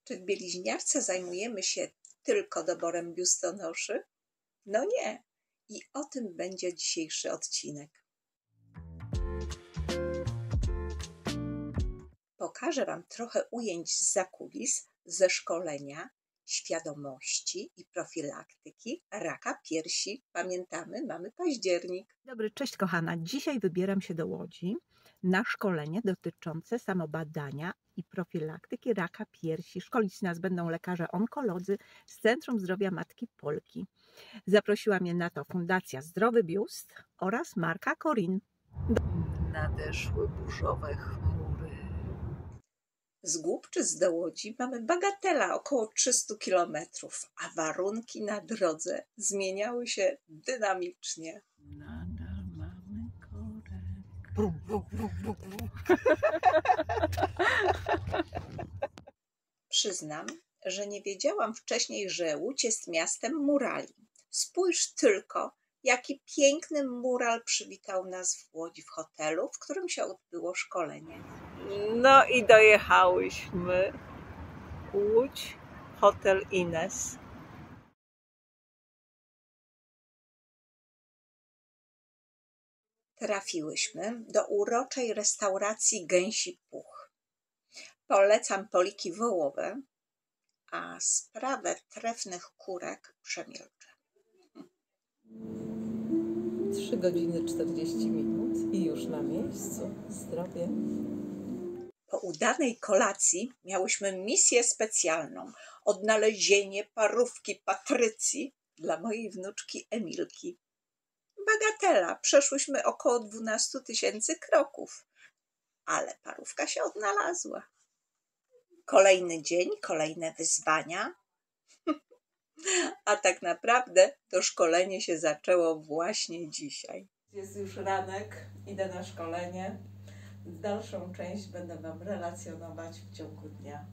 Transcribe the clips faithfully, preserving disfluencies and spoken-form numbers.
Czy w Bieliźniarce zajmujemy się tylko doborem biustonoszy? No nie. I o tym będzie dzisiejszy odcinek. Pokażę Wam trochę ujęć z zakulis, ze szkolenia, świadomości i profilaktyki raka piersi. Pamiętamy, mamy październik. Dobry, cześć kochana. Dzisiaj wybieram się do Łodzi na szkolenie dotyczące samobadania i profilaktyki raka piersi. Szkolić nas będą lekarze onkolodzy z Centrum Zdrowia Matki Polki. Zaprosiła mnie na to Fundacja Zdrowy Biust oraz marka Corin. Nadeszły burzowe chmury. Z Głubczyc do Łodzi mamy bagatela około trzysta kilometrów, a warunki na drodze zmieniały się dynamicznie. Nadal mamy korek. Brum, brum, brum, brum, brum. Przyznam, że nie wiedziałam wcześniej, że Łódź jest miastem murali. Spójrz tylko, jaki piękny mural przywitał nas w Łodzi w hotelu, w którym się odbyło szkolenie. No i dojechałyśmy. Łódź, hotel Ines. Trafiłyśmy do uroczej restauracji Gęsi Puch. Polecam poliki wołowe, a sprawę trefnych kurek przemilczę. trzy godziny czterdzieści minut i już na miejscu. Zdrowie. Po udanej kolacji miałyśmy misję specjalną. Odnalezienie parówki Patrycji dla mojej wnuczki Emilki. Bagatela, przeszłyśmy około dwanaście tysięcy kroków, ale parówka się odnalazła. Kolejny dzień, kolejne wyzwania, a tak naprawdę to szkolenie się zaczęło właśnie dzisiaj. Jest już ranek, idę na szkolenie. Dalszą część będę Wam relacjonować w ciągu dnia.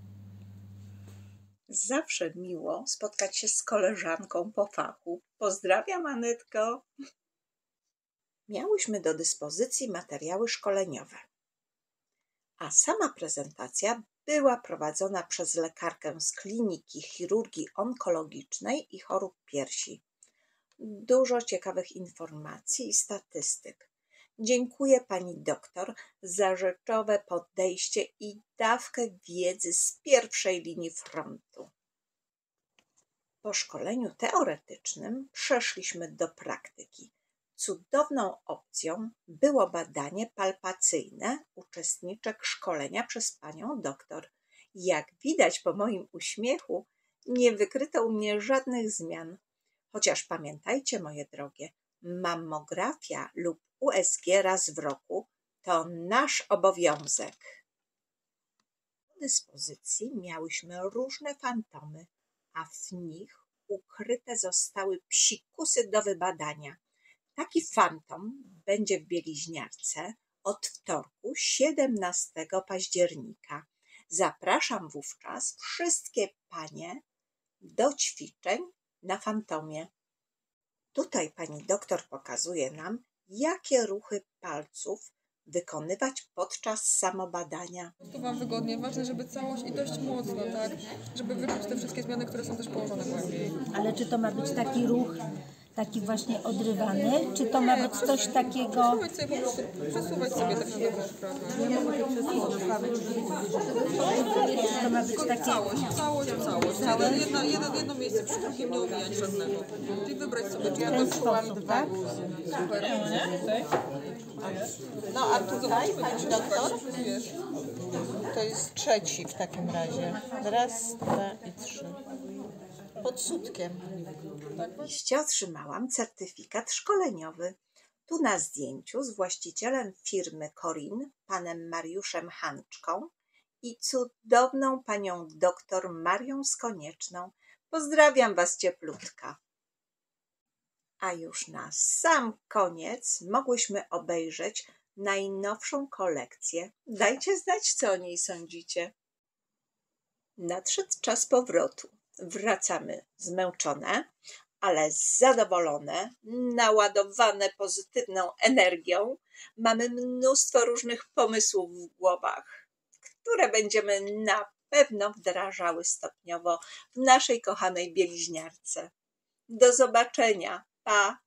Zawsze miło spotkać się z koleżanką po fachu. Pozdrawiam, Anetko. Miałyśmy do dyspozycji materiały szkoleniowe, a sama prezentacja była prowadzona przez lekarkę z Kliniki Chirurgii Onkologicznej i Chorób Piersi. Dużo ciekawych informacji i statystyk. Dziękuję pani doktor za rzeczowe podejście i dawkę wiedzy z pierwszej linii frontu. Po szkoleniu teoretycznym przeszliśmy do praktyki. Cudowną opcją było badanie palpacyjne uczestniczek szkolenia przez panią doktor. Jak widać po moim uśmiechu, nie wykryto u mnie żadnych zmian. Chociaż pamiętajcie, moje drogie, mammografia lub U S G raz w roku to nasz obowiązek. Do dyspozycji miałyśmy różne fantomy, a w nich ukryte zostały psikusy do wybadania. Taki fantom będzie w Bieliźniarce od wtorku siedemnastego października. Zapraszam wówczas wszystkie panie do ćwiczeń na fantomie. Tutaj pani doktor pokazuje nam, jakie ruchy palców wykonywać podczas samobadania. To Wam wygodnie. Ważne, żeby całość i dość mocno, tak? Żeby wyczuć te wszystkie zmiany, które są też położone głębiej. Ale czy to ma być taki ruch, taki właśnie odrywany, czy to ma być coś takiego... Przesuwać sobie, po prostu, przesuwać sobie tak na dobrą sprawę. To ma być takie... Całość, całość, całość. Jeden, jedno, jedno, jedno miejsce przy drugim nie omijać żadnego. Czyli wybrać sobie, czy ja W ten to sposób, tak? super. No a tutaj pani doktor, Wiesz, to jest trzeci w takim razie. Raz, dwa i trzy. Pod sutkiem. Oczywiście otrzymałam certyfikat szkoleniowy. Tu na zdjęciu z właścicielem firmy Corin, panem Mariuszem Hanczką i cudowną panią doktor Marią Skonieczną. Pozdrawiam was cieplutka. A już na sam koniec mogłyśmy obejrzeć najnowszą kolekcję. Dajcie znać, co o niej sądzicie. Nadszedł czas powrotu. Wracamy zmęczone, ale zadowolone, naładowane pozytywną energią. Mamy mnóstwo różnych pomysłów w głowach, które będziemy na pewno wdrażały stopniowo w naszej kochanej bieliźniarce. Do zobaczenia. Pa!